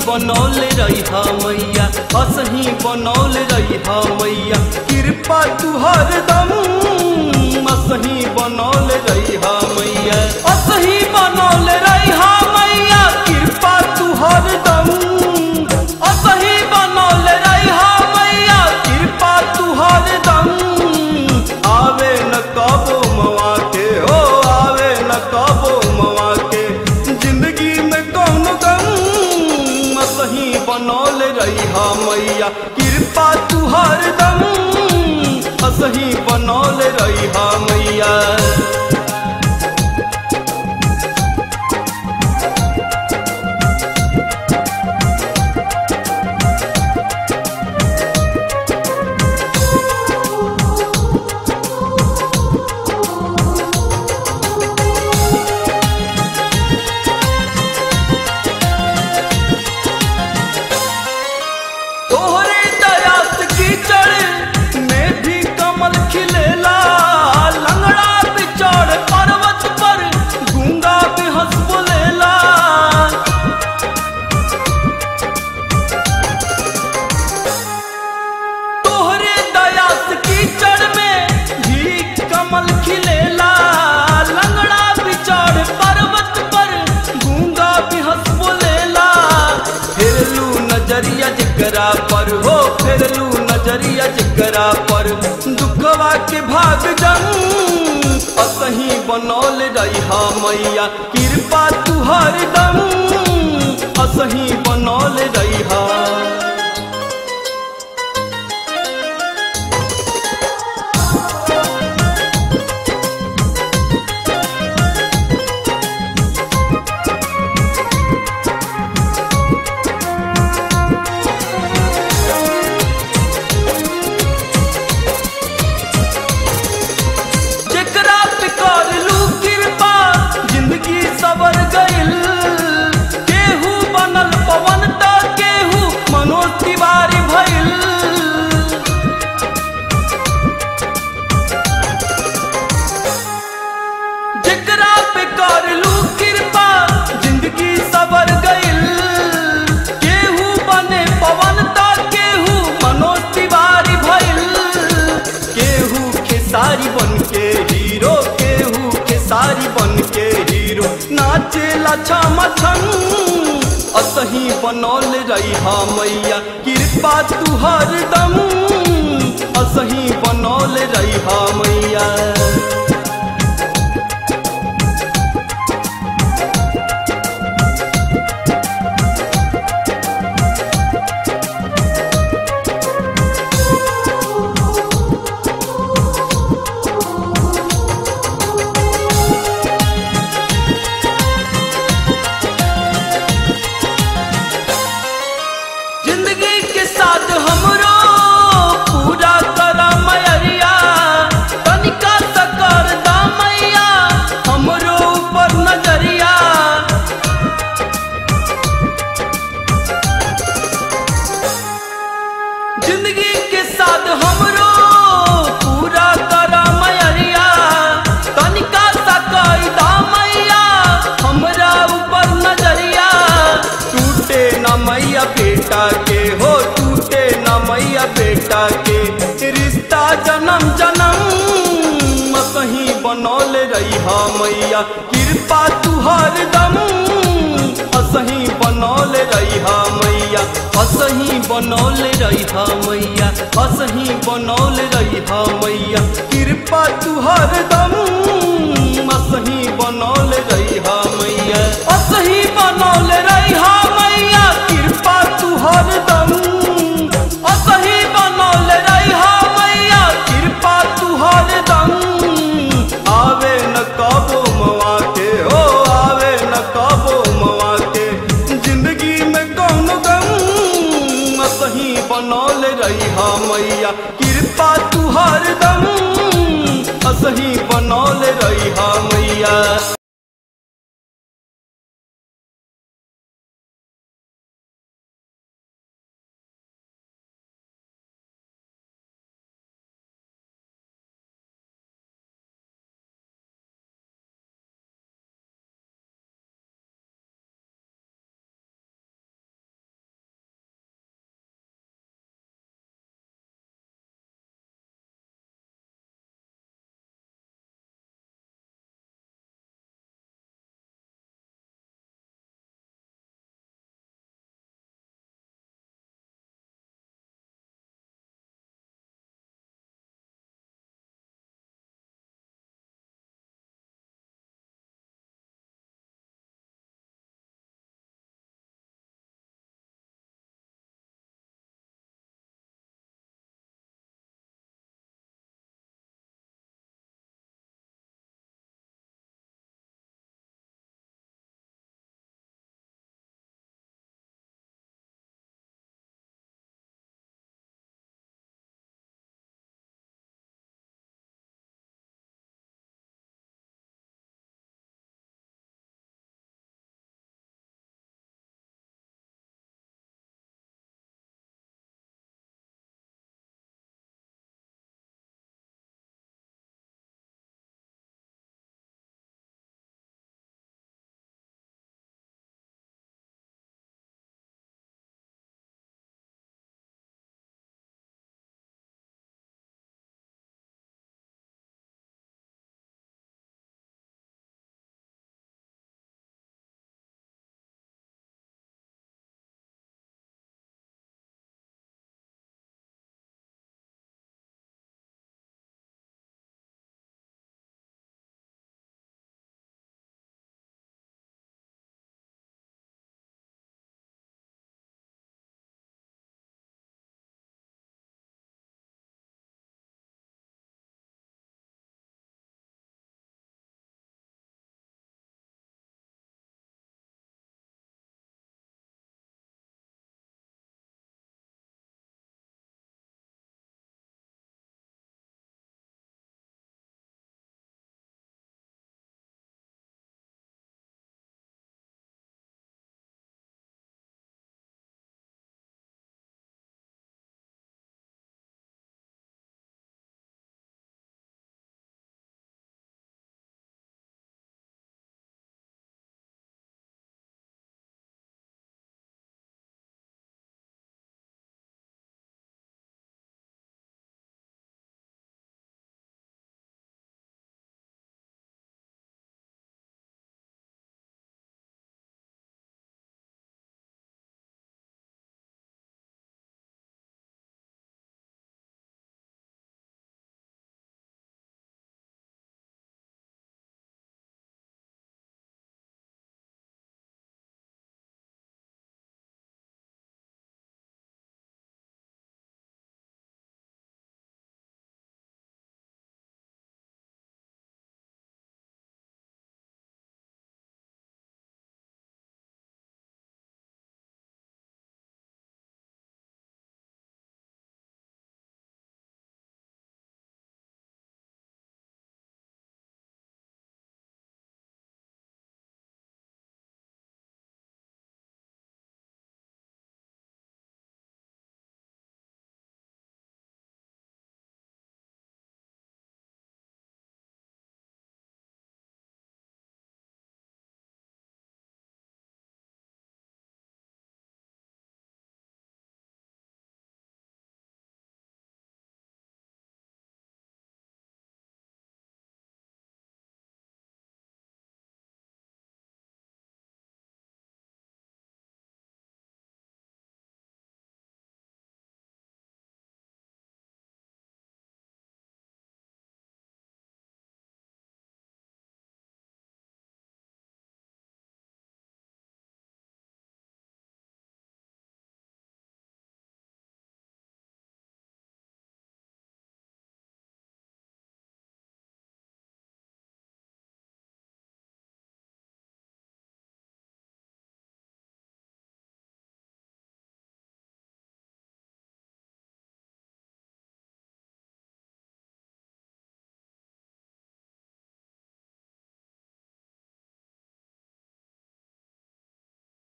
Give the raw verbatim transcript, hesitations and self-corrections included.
बनौले रही मैया, असही बनौले रही मैया, कृपा तू हरदम असही बनौले रही मैया, असही बनौले रही मैया, कृपा तू हरदम असही बनौले रही मैया, कृपा तू हरदम। आवे न कबो मवा के हो, आवे न कबो मवा के, जिंदगी में कौन गम असही बनौले रही मैया, कृपा तू हरदम असही बनौले रही मैया। नजरिया जिगरा पर हो, फेरलू नजरिया जिगरा पर, दुखवा के भाग जम असही बनौले रही मैया, कृपा तू हरदम असही बनौले रही। सारी बन के हीरो, केहू के सारी बन के हीरो, नाचेला छम छम असही बनौले रही मैया, कृपा तू हरदम असही बनौले रही मैया। जिंदगी के साथ हमरो पूरा करा मैया, तनिका सा कैदा मैया हमरा ऊपर नजरिया, टूटे न मैया बेटा के हो, टूटे न मैया बेटा के, रिश्ता जन्म जन्म असही बनौले रही मैया, कृपा तू हरदम असही बनौले रही मैया, असही बनौले रही मैया, असही बनौले रही मैया, कृपा तू हरदम असही बनौले रही मैया, असही बनौले रही मैया, कृपा तू हरदम असही बनौले रही मैया, कृपा तू हरदम। आवे न कबो मवा के हो, आवे न कबो मवा के, जिंदगी में कौन गम असही बनौले रही मैया, कृपा तू हरदम असही बनौले रही मैया।